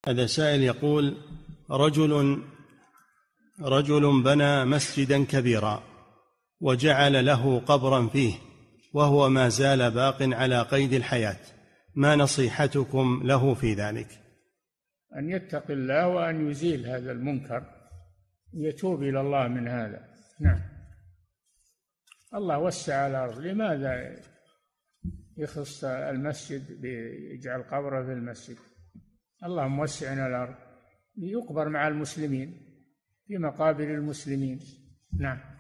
هذا سائل يقول: رجل بنى مسجدا كبيرا وجعل له قبرا فيه وهو ما زال باق على قيد الحياة، ما نصيحتكم له في ذلك؟ أن يتقي الله وأن يزيل هذا المنكر، يتوب إلى الله من هذا. نعم، الله وسع الأرض، لماذا يخص المسجد بيجعل قبره في المسجد؟ الله موسع الأرض، يقبر مع المسلمين في مقابر المسلمين. نعم.